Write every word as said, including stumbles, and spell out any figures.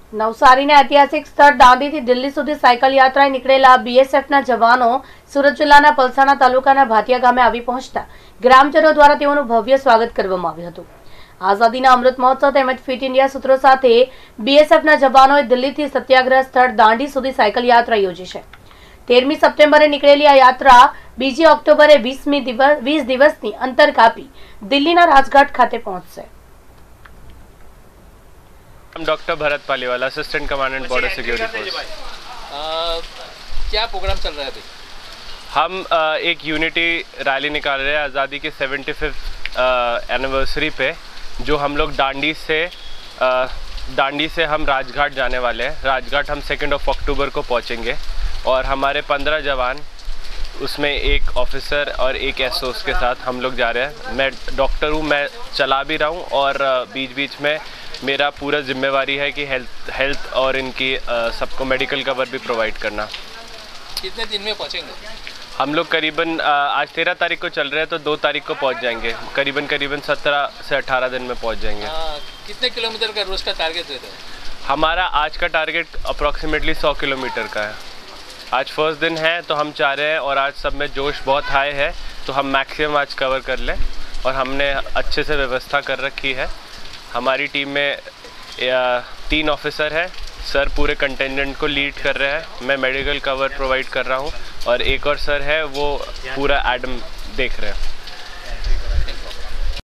નવસારીના ઐતિહાસિક સ્થળ દાંડીથી દિલ્હી સુધી સાયકલ યાત્રાએ નીકળેલા બીએસએફના જવાનો સુરત જિલ્લાના પલસાણા તાલુકાના ભાટિયા ગામે આવી પહોંચતા ગ્રામજનો દ્વારા તેઓનું ભવ્ય સ્વાગત કરવામાં આવ્યું હતું। આઝાદીના અમૃત મહોત્સવ તેમજ ફિટ ઇન્ડિયા સૂત્રો સાથે બીએસએફના જવાનોએ દિલ્હીથી સત્યાગ્રહ સ્થળ દાંડી સુધી સાયકલ યાત્રા યોજી છે। તેરમી સપ્ટેમ્બરે નીકળેલી આ યાત્રા બીજી ઓક્ટોબરે વીસમી દિવસ વીસ દિવસની અંતર કાપી દિલ્હીના રાજઘાટ ખાતે પહોંચશે। हम doctor Bharat Paliwala, assistant commandant border security force. क्या प्रोग्राम चल रहा है अभी? हम आ, एक यूनिटी रैली निकाल रहे हैं आज़ादी के सेवेंटी फिफ्थ एनिवर्सरी पे, जो हम लोग दांडी से आ, दांडी से हम राजघाट जाने वाले हैं। राजघाट हम सेकेंड ऑफ अक्टूबर को पहुंचेंगे और हमारे पंद्रह जवान, उसमें एक ऑफिसर और एक एसओस के साथ हम लोग जा रहे हैं। मैं डॉक्टर हूँ, मैं चला भी रहा हूँ और बीच बीच में मेरा पूरा जिम्मेवारी है कि हेल्थ हेल्थ और इनकी सबको मेडिकल कवर भी प्रोवाइड करना। कितने दिन में पहुँचेंगे? हम लोग करीबन आज तेरह तारीख को चल रहे हैं तो दो तारीख को पहुँच जाएंगे। करीबन करीबन सत्रह से अठारह दिन में पहुँच जाएंगे। आ, कितने किलोमीटर का रोज़ का टारगेट रहता है? हमारा आज का टारगेट अप्रॉक्सीमेटली सौ किलोमीटर का है। आज फर्स्ट दिन है तो हम चाह रहे हैं और आज सब में जोश बहुत हाई है तो हम मैक्सिमम आज कवर कर लें और हमने अच्छे से व्यवस्था कर रखी है। हमारी टीम में तीन ऑफिसर हैं, सर पूरे कंटेंजेंट को लीड कर रहे हैं, मैं मेडिकल कवर प्रोवाइड कर रहा हूँ और एक और सर है वो पूरा एडम देख रहे हैं।